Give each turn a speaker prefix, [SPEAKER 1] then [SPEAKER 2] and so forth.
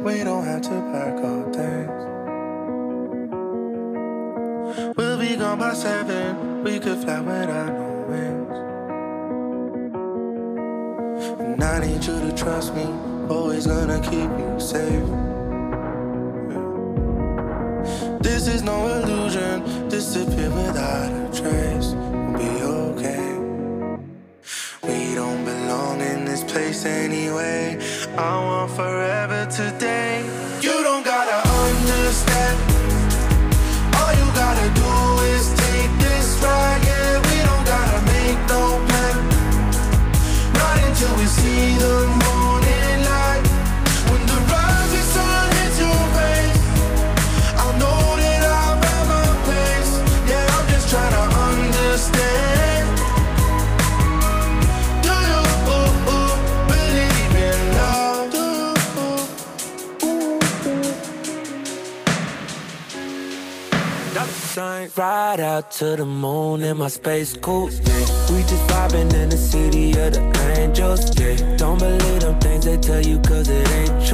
[SPEAKER 1] we don't have to pack our things. We'll be gone by 7, we could fly without no wings. And I need you to trust me, always gonna keep you safe. This is no illusion, disappear without a trace. We'll be okay. We don't belong in this place anyway. I want forever today. You don't gotta understand. All you gotta do is take this ride. Yeah, we don't gotta make no plan. Not until we see the morning light. When the rising sun hits your face, I'll know that I found my place. Yeah, I'm just trying to understand. Do you believe in love?
[SPEAKER 2] Ride out to the moon in my space coupe, yeah. We just vibing in the city of the angels, yeah. Don't believe them things they tell you cause it ain't